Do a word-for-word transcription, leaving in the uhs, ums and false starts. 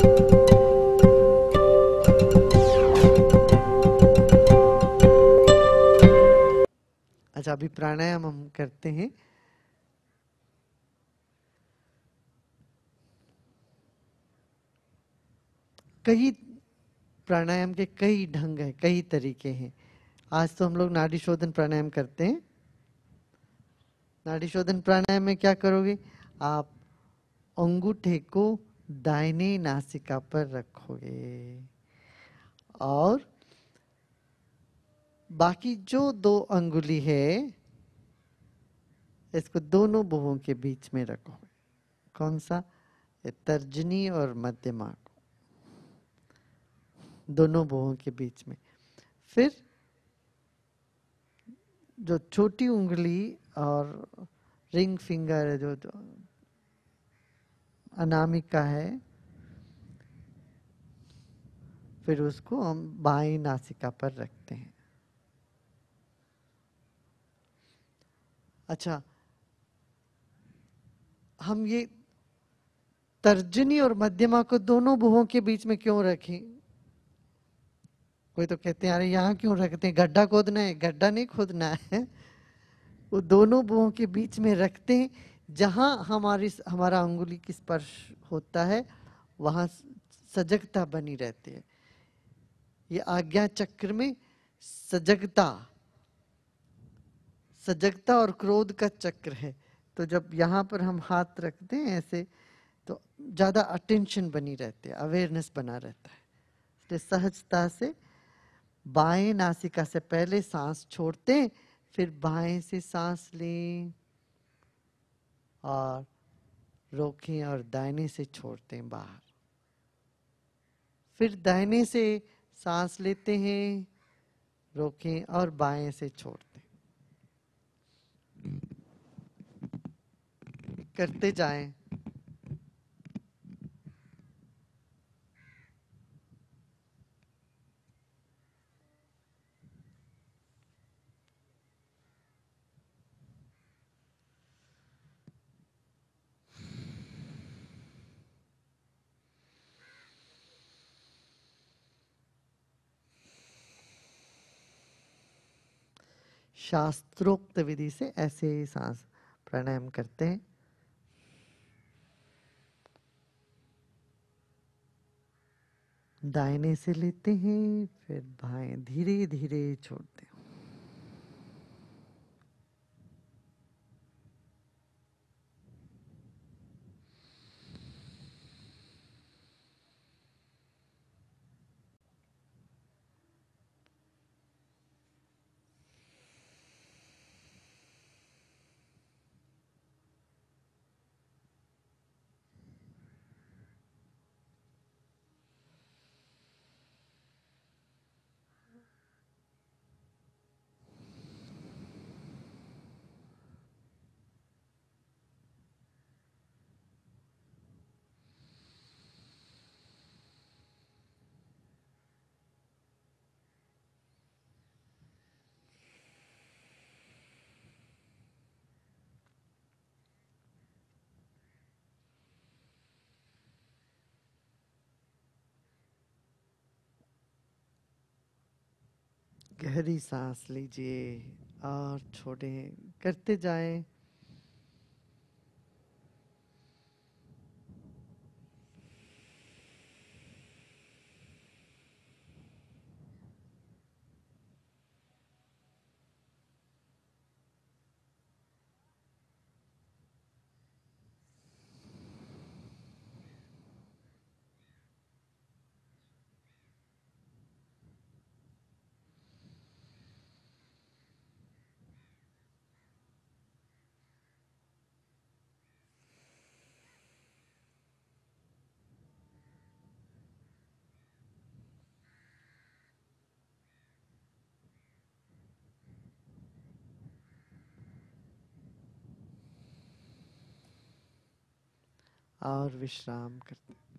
अच्छा, अभी प्राणायाम हम करते हैं। कई प्राणायाम के कई ढंग हैं, कई तरीके हैं। आज तो हम लोग नाड़ी शोधन प्राणायाम करते हैं। नाड़ी शोधन प्राणायाम में क्या करोगे? आप अंगूठे को दाहिने नासिका पर रखोगे और बाकी जो दो अंगुली है इसको दोनों भुवों के बीच में रखोगे। कौन सा? तर्जनी और मध्यमा को, दोनों भुवों के बीच में। फिर जो छोटी उंगली और रिंग फिंगर है, जो, जो अनामिका है, फिर उसको हम बाएं नासिका पर रखते हैं। अच्छा, हम ये तर्जनी और मध्यमा को दोनों भुवों के बीच में क्यों रखें? कोई तो कहते हैं अरे यहाँ क्यों रखते हैं, गड्ढा खोदना है? गड्ढा नहीं खोदना है। वो दोनों भुवों के बीच में रखते हैं, जहां हमारी हमारा अंगुली की स्पर्श होता है वहां सजगता बनी रहती है। ये आज्ञा चक्र में सजगता सजगता और क्रोध का चक्र है। तो जब यहाँ पर हम हाथ रखते हैं ऐसे, तो ज्यादा अटेंशन बनी रहती है, अवेयरनेस बना रहता है। इसलिए सहजता से बाएं नासिका से पहले सांस छोड़ते हैं, फिर बाएं से सांस लें और रोकें और दाहिने से छोड़ते हैं बाहर। फिर दाहिने से सांस लेते हैं, रोकें और बाएं से छोड़ते हैं। करते जाएं। शास्त्रोक्त विधि से ऐसे ही सांस प्राणायाम करते हैं। दाहिने से लेते हैं, फिर बाएं धीरे धीरे छोड़ते हैं। गहरी सांस लीजिए और छोड़ें, करते जाएं। और विश्राम करते हैं।